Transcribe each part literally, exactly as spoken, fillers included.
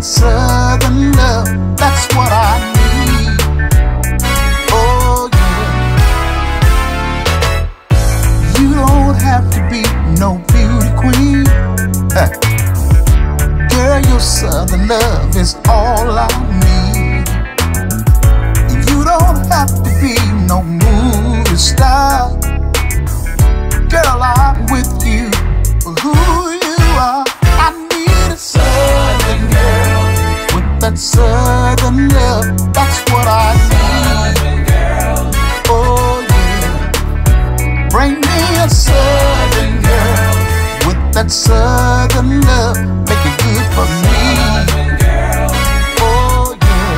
that southern love, that's what I need. Oh yeah. You don't have to be no beauty queen. Uh, girl, your southern love is all I need. You don't have to be no movie star. Girl, I'm with you for who you are. I need a southern girl with that southern love. That's what I need. Oh yeah. Bring me a southern girl with that southern love. Make it good for me. Oh yeah.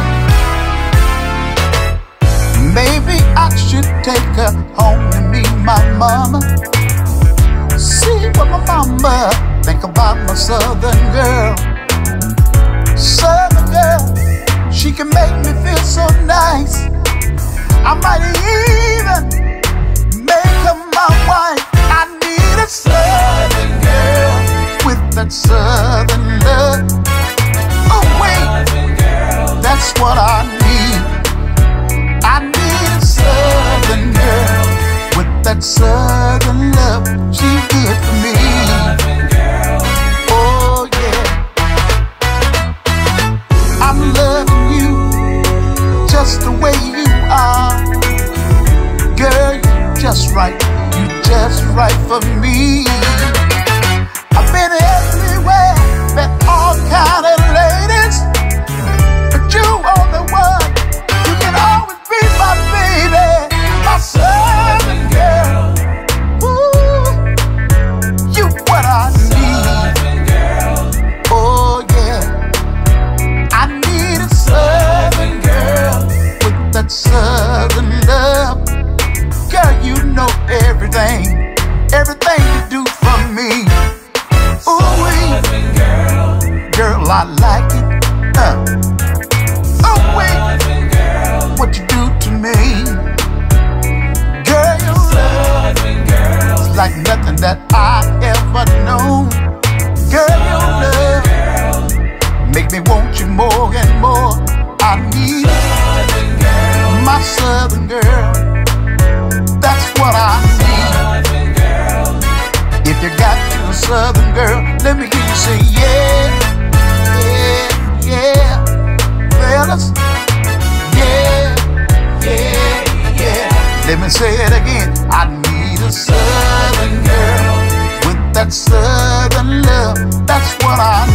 Maybe I should take her home and meet my mama. See what my mama think about my southern girl. Southern girl, she can make me feel so nice. I might even make her my wife. I need a southern girl with that southern love. Oh wait, that's what I need. I need a southern girl with that southern love. She good for me. Oh yeah. I'm loving you just the way you are. Girl, you're just right. You're just right for me. I've been everywhere, met all kind of ladies, but you only one. You can always be my baby, my southern girl. Ooh, you what I need. Oh yeah, I need a southern girl with that southern love. Girl, you know everything, everything you do for me. Ooh, girl, I like it. Uh. Oh wait, what you do to me? Girl, your love is like nothing that I ever known. Girl, your love make me want you more and more. I need my southern girl. That's what I need. If you got you a southern girl, let me hear you say yeah, yeah, yeah, fellas, yeah, yeah, yeah. Let me say it again. I need a southern girl with that southern love. That's what I need.